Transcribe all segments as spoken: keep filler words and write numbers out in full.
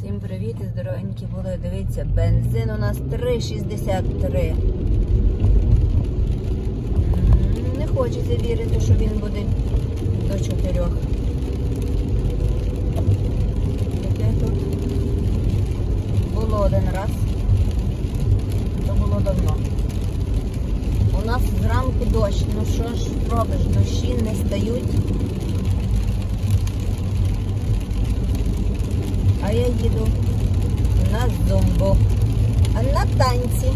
Всім привіт і здоровенькі були. Дивіться, бензин у нас три шістдесят три. Не хочеться вірити, що він буде до чотирьох. Таке тут було один раз. То було давно. У нас зранку дощ. Ну що ж робиш, дощі не стають. А я їду на зумбу, а на танці.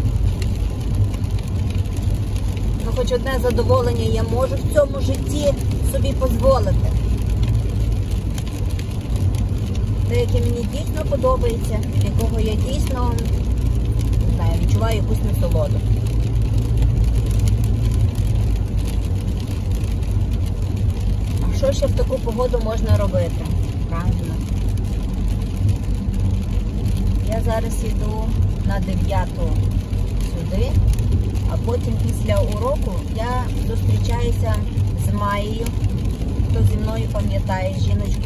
Ну, хоч одне задоволення я можу в цьому житті собі дозволити. Те, яке мені дійсно подобається, якого я дійсно, не знаю, відчуваю якусь насолоду. А що ще в таку погоду можна робити? Правильно. Я зараз йду на дев'яту сюди, а потім після уроку я зустрічаюся з Маєю. Хто зі мною пам'ятає жіночку.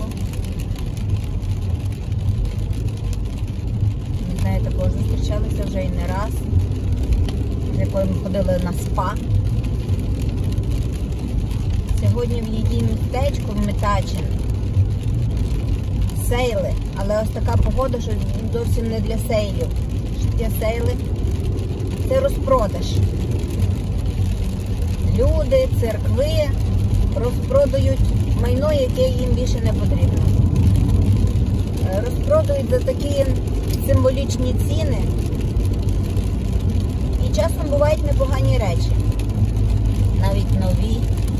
Не знаю, також зустрічалися вже і не раз, з якою ми ходили на спа. Сьогодні в її містечку в Метачин сейли, але ось така погода, що зовсім не для сейлів. Що сейли – це розпродаж. Люди, церкви розпродають майно, яке їм більше не потрібно. Розпродають за такі символічні ціни. І часом бувають непогані речі. Навіть нові.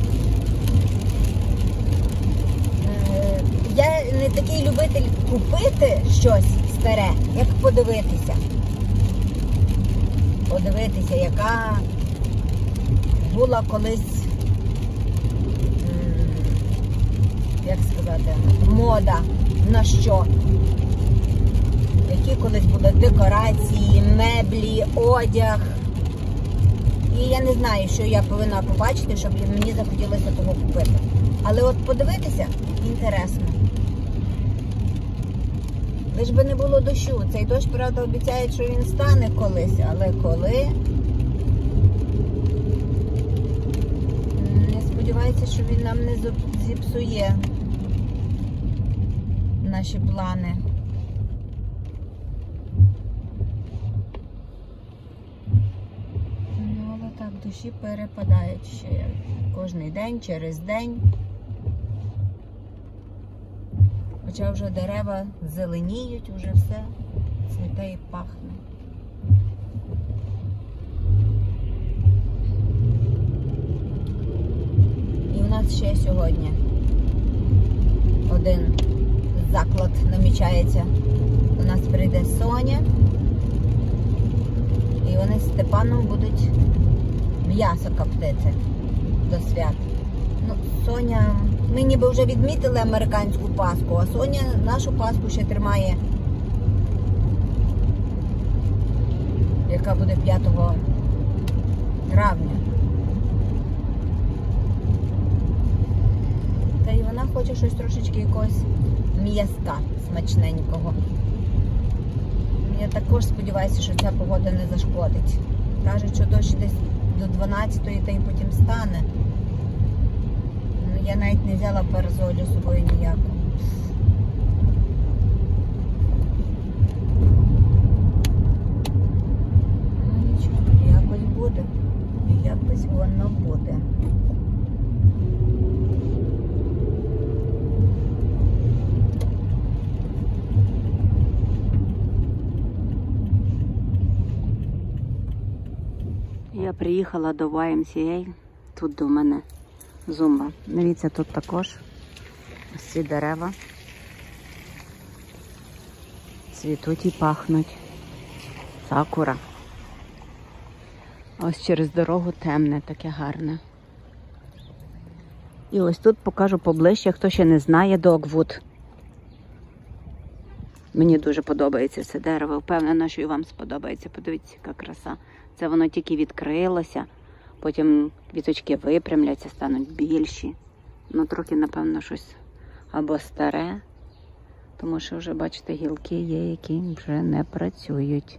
Я не такий любитель купити щось старе, як подивитися. Подивитися, яка була колись, як сказати, мода на що. Які колись були декорації, меблі, одяг. І я не знаю, що я повинна побачити, щоб мені захотілося того купити. Але от подивитися інтересно. Лиш би не було дощу. Цей дощ, правда, обіцяють, що він стане колись, але коли? Не сподіваюся, що він нам не зіпсує наші плани. Ну, але так, дощі перепадають ще кожний день, через день. Хоча вже дерева зеленіють, вже все цвіте і пахне. І в нас ще сьогодні один заклад намічається. До нас прийде Соня. І вони з Степаном будуть м'ясо коптити до свят. Ну, Соня, ми ніби вже відмітили американську Пасху, а Соня нашу Пасху ще тримає, яка буде п'ятого травня. Та й вона хоче щось трошечки якогось м'яска смачненького. Я також сподіваюся, що ця погода не зашкодить. Кажуть, що дощ десь до дванадцятої, та й потім стане. Я навіть не взяла парасолю з собою ніяку. Ну нічого, якось буде. Якось воно буде. Я приїхала до вай ем сі ей. Тут до мене зумба. Дивіться, тут також ось ці дерева цвітуть і пахнуть. Сакура. Ось через дорогу темне, таке гарне. І ось тут покажу поближче, хто ще не знає, Догвуд. Мені дуже подобається це дерево. Впевнена, що і вам сподобається. Подивіться, яка краса. Це воно тільки відкрилося. Потім квіточки випрямляться, стануть більші. Ну, трохи, напевно, щось або старе, Тому що вже, бачите, гілки є, які вже не працюють.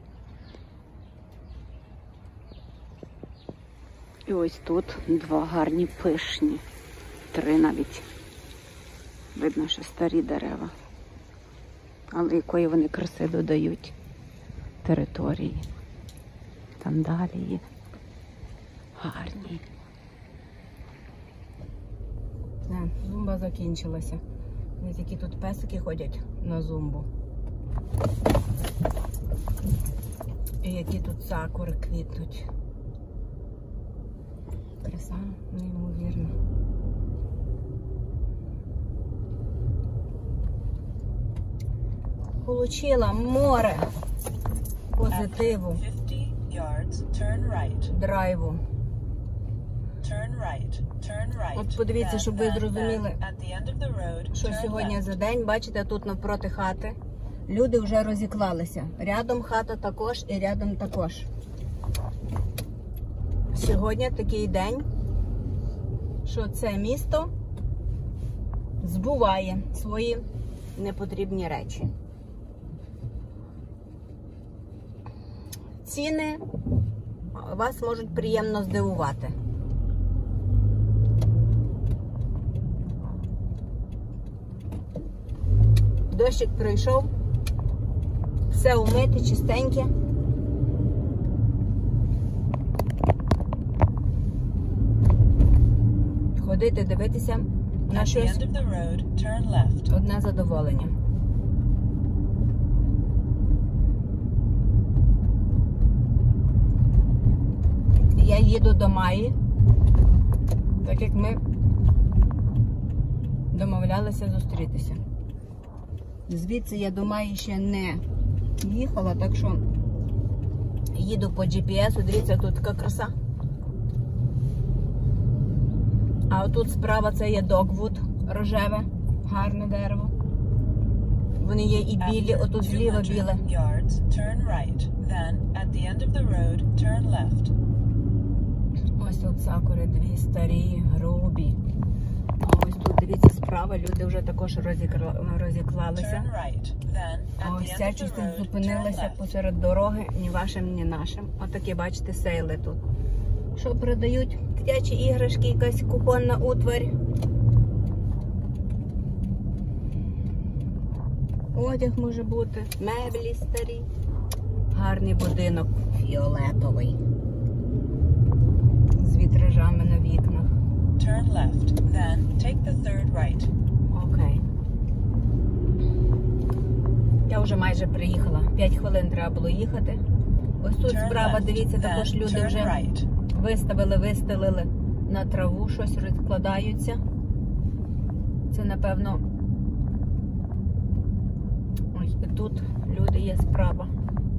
І ось тут два гарні пишні. Три навіть. Видно, що старі дерева. Але якої вони краси додають території. Там далі є гарні. Не, зумба закінчилася. Ось які тут песики ходять на зумбу. І які тут сакури квітнуть. Краса неймовірна. Получила море позитиву, драйву. От подивіться, щоб ви зрозуміли, що сьогодні за день, бачите, тут навпроти хати люди вже розіклалися. Рядом хата також і рядом також. Сьогодні такий день, що це місто збуває свої непотрібні речі. Ціни вас можуть приємно здивувати. Дощик пройшов, все умите, чистеньке. Ходити, дивитися на щось – одне задоволення. Я їду до Майї, так як ми домовлялися зустрітися. Звідси я до Майї ще не їхала, так що їду по джі пі ес. Дивіться, тут така краса. А отут справа це є Догвуд, рожеве, гарне дерево. Вони є і білі, отут зліва біле. Ось тут сакури дві старі, грубі. А ось тут, дивіться, справа люди вже також розіклалися. А ось ця щось тут зупинилася посеред дороги, ні вашим, ні нашим. Отакі, бачите, сейли тут. Що продають? Дитячі іграшки, якась кухонна утварь. Одяг може бути, меблі старі. Гарний будинок фіолетовий. З вітражами на вікнах. Turn left, then take the third right. Окей. Я вже майже приїхала. П'ять хвилин треба було їхати. Ось тут Turn справа, left, дивіться, then також люди turn вже right. виставили, вистелили на траву, щось розкладаються. Це, напевно, ось тут люди є справа.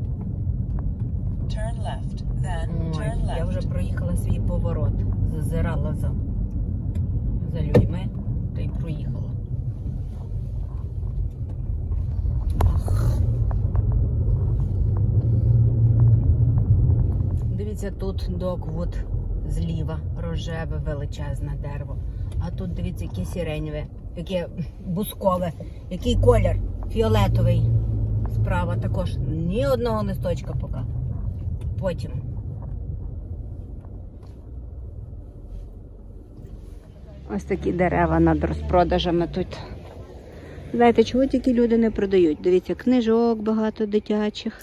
Turn left, then Ой, turn я вже left. проїхала свій поворот. Зазирала за, за людьми та й проїхала. Дивіться, тут Догвуд зліва, рожеве, величезне дерево. А тут, дивіться, яке сиреневе, яке бускове, який колір, фіолетовий. Справа також ні одного листочка поки. Потім. Ось такі дерева над розпродажами тут. Знаєте, чого тільки люди не продають? Дивіться, книжок багато дитячих.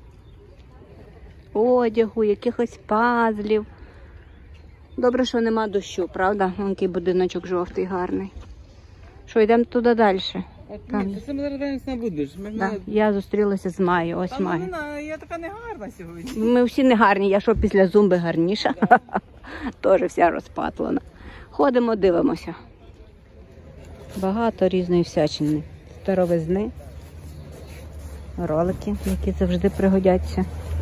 Одягу, якихось пазлів. Добре, що нема дощу, правда? Вон який будиночок жовтий, гарний. Що, йдемо туди далі? Там. Ні, ти саме зараз не будеш. Ми, Да. ми... Я зустрілася з Майєю, ось Там Майя. вона, я така не гарна сьогодні. Ми всі не гарні, я що після зумби гарніша? Теж вся розпатлена. Ходимо, дивимося. Багато різної всячини. Старовизни, ролики, які завжди пригодяться.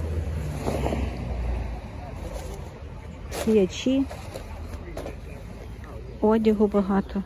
М'ячі, одягу багато.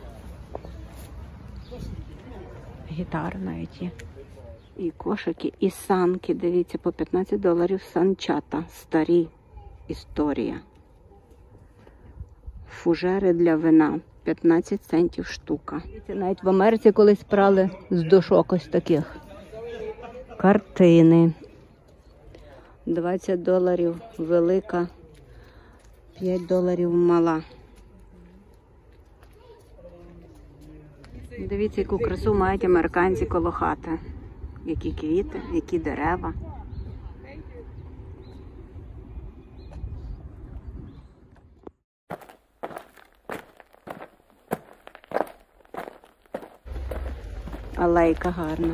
Гітари навіть є. І кошики, і санки. Дивіться, по п'ятнадцять доларів санчата. Старі. Історія. Фужери для вина. п'ятнадцять центів штука. Навіть в Америці колись прали з дошок ось таких. Картини. двадцять доларів велика, п'ять доларів мала. Дивіться, яку красу мають американці коло хати. Які квіти, які дерева. Алейка гарна.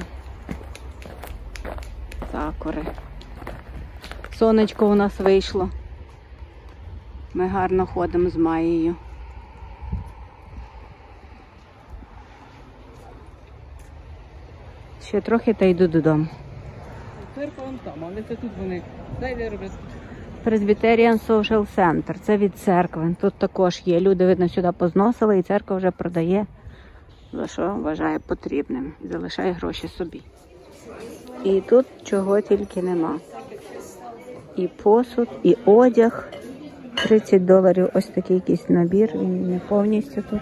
Сакури. Сонечко у нас вийшло. Ми гарно ходимо з Маєю. Ще трохи та йду додому. Церква вон там, але це тут вони. Дай роблять. Presbyterian Social Center. Це від церкви. Тут також є. Люди, видно, сюди позносили і церква вже продає, за що вважає потрібним. І залишає гроші собі. І тут чого тільки нема. І посуд, і одяг. тридцять доларів ось такий якийсь набір. Він не повністю тут.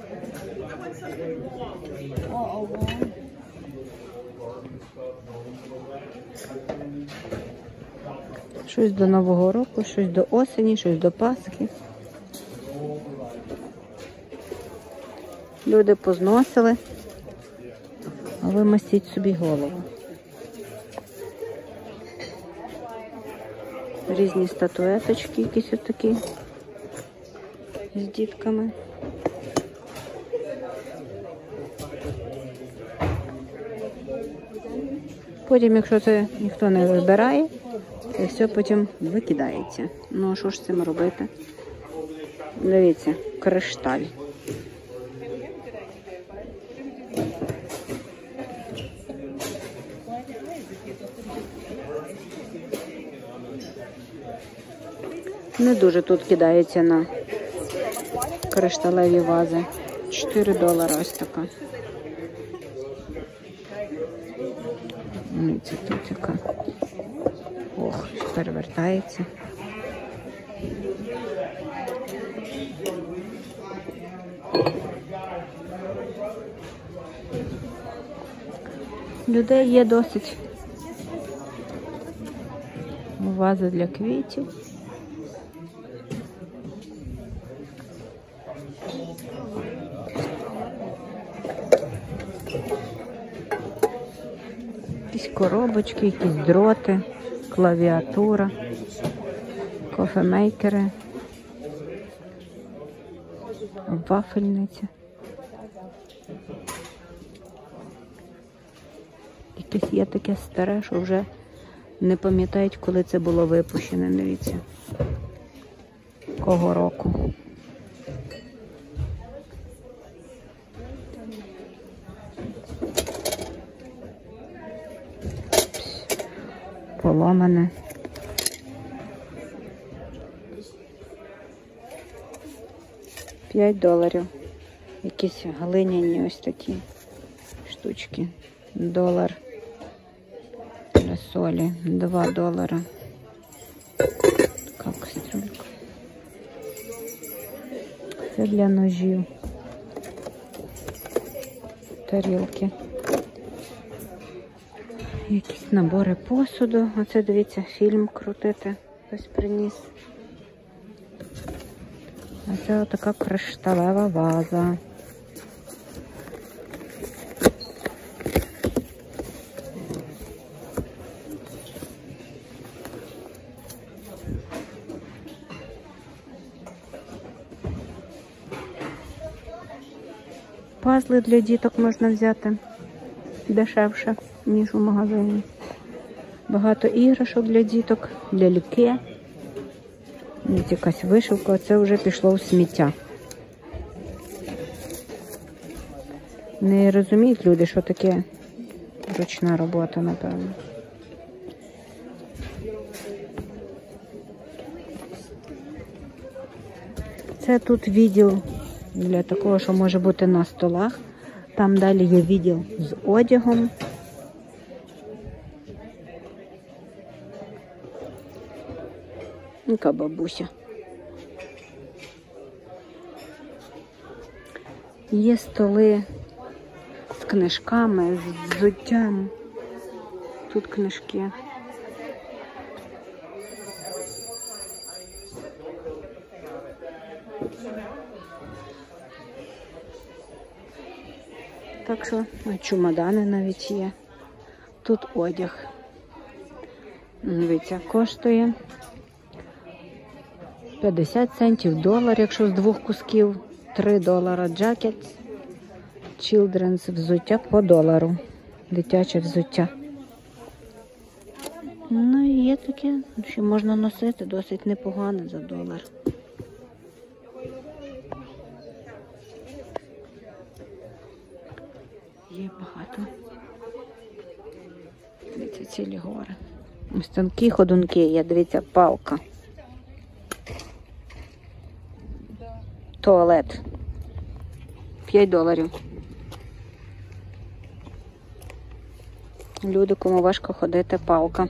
Щось до Нового року, щось до осені, щось до Пасхи. Люди позносили, а ви мастіть собі голову. Різні статуеточки якісь отакі з дітками. Потім, якщо це ніхто не вибирає, це все потім викидається. Ну, а що ж з цим робити? Дивіться, кришталь. Не дуже тут кидається на кришталеві вази. чотири долари ось така. Це тут яка. Ох, перевертається. Людей є досить. Ваза для квітів. Якісь коробочки, якісь дроти, клавіатура, кофемейкери, вафельниця. Якесь є таке старе, що вже не пам'ятають, коли це було випущене. Дивіться, кого року. Поломане. п'ять доларів. Якісь глиняні ось такі штучки. Долар для солі. два долара. Така кастрюлька. Це для ножів. Тарілки. Якісь набори посуду. Оце, дивіться, фільм крутити. Хтось приніс. А це отака кришталева ваза. Пазли для діток можна взяти дешевше, ніж у магазині. Багато іграшок для діток, для ляльки. Ось якась вишивка, це вже пішло в сміття. Не розуміють люди, що таке ручна робота, напевно. Це тут відділ для такого, що може бути на столах. Там далі є відділ з одягом. Яка бабуся. Є столи з книжками, з взуттям. Тут книжки. Так що чемодани навіть є. Тут одяг. Дивіться, коштує п'ятдесят центів, долар, якщо з двох кусків, три долара. Джакет, children's взуття по долару. Дитяче взуття. Ну і є таке, що можна носити, досить непогано за долар. Є багато. Дивіться, цілі гори. Ось тонкі ходунки є, дивіться, палка. Туалет. п'ять доларів. Люди, кому важко ходити, палка.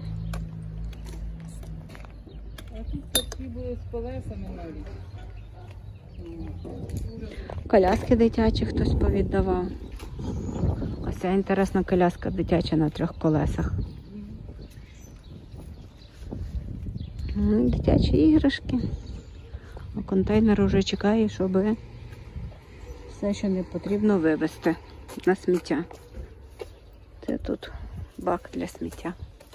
А тут такі були з колесами навіть. Коляски дитячі хтось повіддавав. Ось ця інтересна коляска дитяча на трьох колесах. Дитячі іграшки. А контейнер вже чекає, щоб все, що не потрібно, вивезти на сміття. Це тут бак для сміття.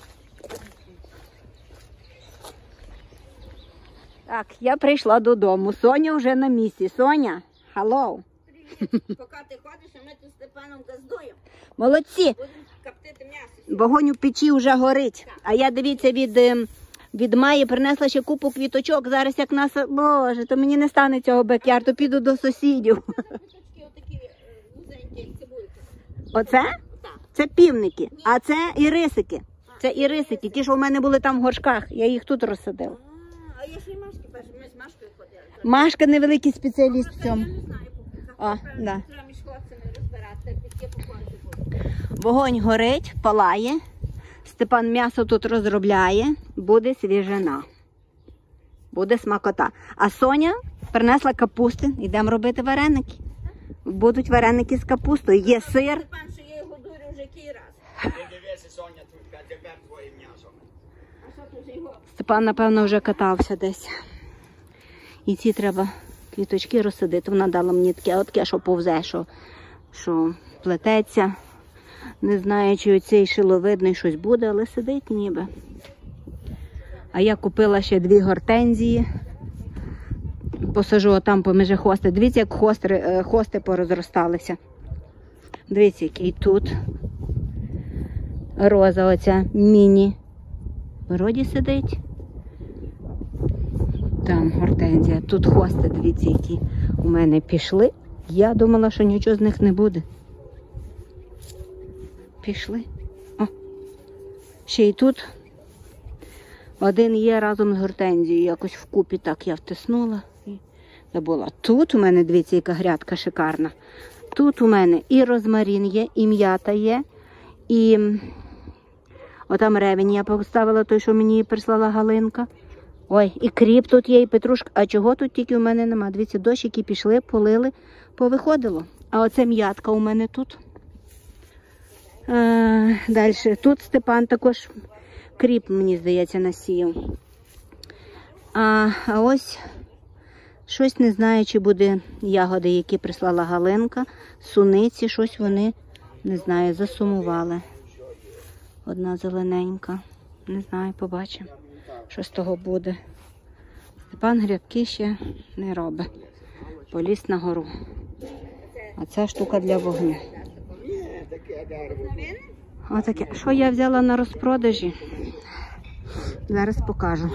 Так, я прийшла додому. Соня вже на місці. Соня, hello. Поки ти ходиш, а ми тут з Степаном газдуємо. Молодці. Будемо коптити м'ясо. Вогонь у печі вже горить. А я, дивіться, від, ем, від Маї принесла ще купу квіточок. Зараз як нас... Боже, то мені не стане цього бекярду. Піду до сусідів. Квіточки отакі вузенькі, як цибульки. Оце? Так. Це півники. А це ірисики. Це ірисики. Ті, що в мене були там в горшках. Я їх тут розсадила. А, а я ж і Машки перше, ми з Машкою ходили. Машка невеликий спеціаліст в Я цьому. не знаю, поки. А, да. Треба між хлопцями розбиратися, піски покорити будуть. Вогонь горить, палає. Степан м'ясо тут розробляє. Буде свіжина. Буде смакота. А Соня принесла капусти. Йдемо робити вареники. Будуть вареники з капустою. Є сир. Степан, що я його дурю вже який раз. Ти дивися, Соня, тут тепер твоє м'ясо. А що тут його? Степан, напевно, вже катався десь. І ці треба квіточки розсадити. Вона дала мені таке, от таке, що повзе, що, що плететься. Не знаю, чи оцей шиловидний щось буде, але сидить ніби. А я купила ще дві гортензії. Посажу отам поміж хости. Дивіться, як хости, хости порозросталися. Дивіться, який тут роза оця міні. Вроді сидить. Там гортензія. Тут хости, дивіться, які у мене пішли. Я думала, що нічого з них не буде. Пішли. О. Ще й тут один є разом з гортензією. Якось вкупі так я втиснула. І забула. Тут у мене, дивіться, яка грядка шикарна. Тут у мене і розмарин є, і м'ята є, і отам ревень я поставила той, що мені прислала Галинка. Ой, і кріп тут є, і петрушка. А чого тут тільки у мене нема? Дивіться, дощики пішли, полили, повиходило. А оце м'ятка у мене тут. А, далі. Тут Степан також кріп, мені здається, насіяв. А, а ось щось не знаю, чи буде ягоди, які прислала Галинка. Суниці, щось вони, не знаю, засумували. Одна зелененька. Не знаю, побачимо, що з того буде. Степан грядки ще не робить. Поліз на гору. А ця штука для вогню. Отаке. Що я взяла на розпродажі? Зараз покажу.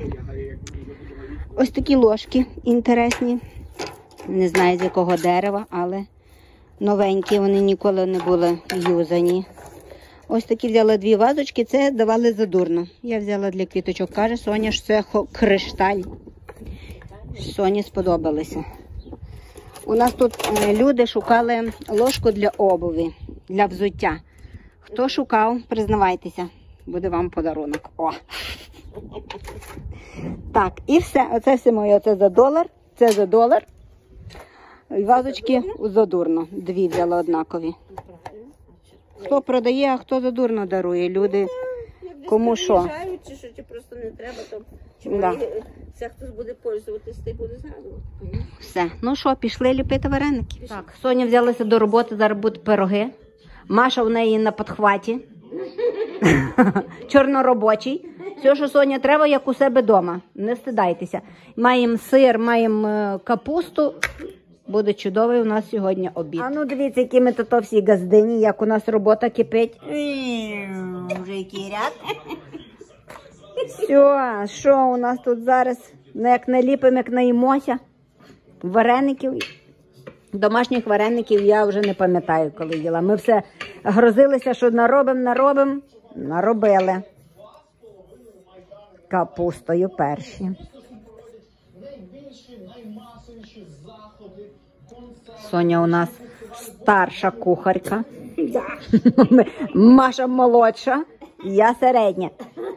Ось такі ложки інтересні. Не знаю, з якого дерева, але новенькі, вони ніколи не були юзані. Ось такі взяла дві вазочки, це давали задурно. Я взяла для квіточок. Каже Соня, що це кришталь. Соні сподобалося. У нас тут люди шукали ложку для обуви, для взуття. Хто шукав, признавайтеся, буде вам подарунок. О! Так, і все. Оце все моє. Оце за долар. Це за долар. І вазочки задурно. Дві взяла однакові. Хто продає, а хто задурно дарує. Люди, кому що. Приїжджають, чи що, чи просто не треба, то чи Да. вони, це хтось буде пользуватись, ти буде згадувати. Все. Ну що, пішли ліпити вареники. Так, Соня взялася до роботи, зараз будуть пироги. Маша в неї на підхваті. Чорноробочий. Все, що Соня треба, як у себе вдома. Не стидайтеся. Маємо сир, маємо капусту. Буде чудовий у нас сьогодні обід. А ну дивіться, які ми тут всі газдині, як у нас робота кипить. Вже який ряд. Все, що у нас тут зараз? Ну, як наліпимо, як наїмося. Вареників. Домашніх вареників я вже не пам'ятаю, коли їла. Ми все грозилися, що наробимо, наробимо. Наробили. Капустою перші. Соня у нас старша кухарка. Маша молодша, я середня.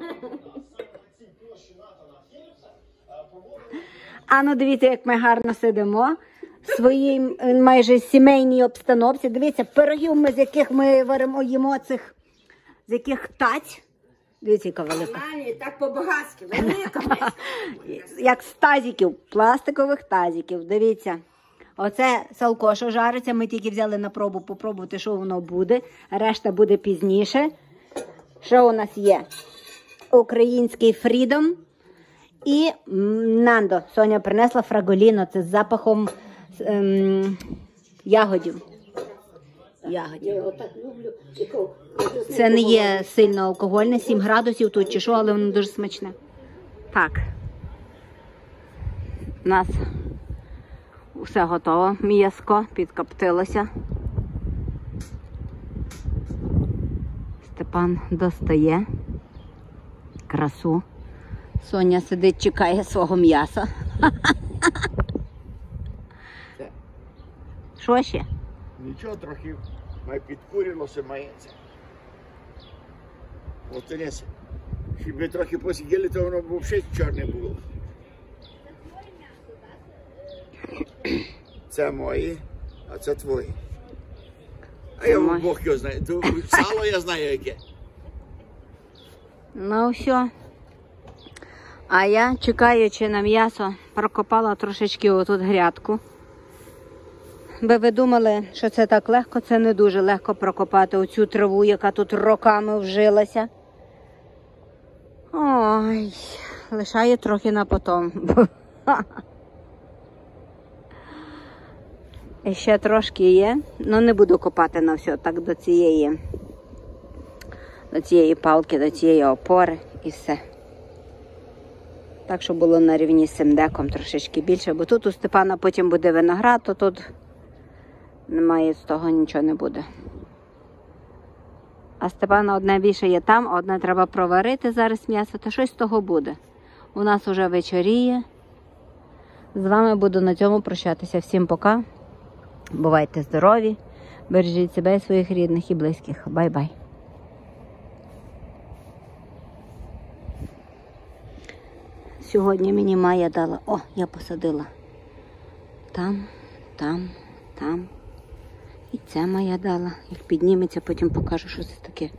А ну дивіться, як ми гарно сидимо в своїй майже сімейній обстановці. Дивіться, пирогів ми, з яких ми варимо, їмо цих, з яких таць. Дивіться, яка велика. Ані, так по-багатськи, велика. Як з тазиків, пластикових тазиків. Дивіться. Оце салко, що жариться, ми тільки взяли на пробу попробувати, що воно буде. Решта буде пізніше. Що у нас є? Український фрідом. І Нандо. Соня принесла фраголіно. Це з запахом ем, ягодів. Ягодів. Я його так люблю. Це не є сильно алкогольне, сім градусів тут чи що, але воно дуже смачне. Так. У нас все готово. М'яско підкоптилося. Степан достає красу. Соня сидить, чекає свого м'яса. Що ще? Нічого, трохи має підкурилося, мається. От Терesa. Щоб ми трохи посиділи, то воно взагалі чорне було. Це мої, а це твої. А я мої. Бог його знає. Сало я знаю яке. Ну все. А я, чекаючи на м'ясо, прокопала трошечки отут грядку. Би ви думали, що це так легко, це не дуже легко прокопати оцю траву, яка тут роками вжилася. Ой, лишає трохи на потом. І ще трошки є, але не буду копати на все, так до цієї, до цієї палки, до цієї опори і все. Так, щоб було на рівні з цим деком трошечки більше, бо тут у Степана потім буде виноград, то тут немає з того нічого не буде. А Степана одне більше є там, одне треба проварити зараз м'ясо, то щось з того буде. У нас уже вечоріє. З вами буду на цьому прощатися. Всім пока. Бувайте здорові, бережіть себе і своїх рідних і близьких. Бай-бай. Сьогодні мені Майя дала, о, я посадила. Там, там, там. І це моя дала. Як підніметься, потім покажу, що це таке.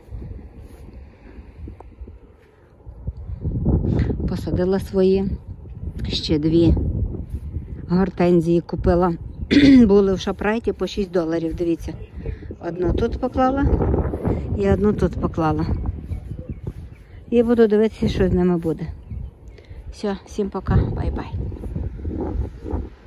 Посадила свої. Ще дві гортензії купила. Були в Шопрайті по шість доларів, дивіться. Одну тут поклала і одну тут поклала. І буду дивитися, що з ними буде. Все, всім пока, бай-бай.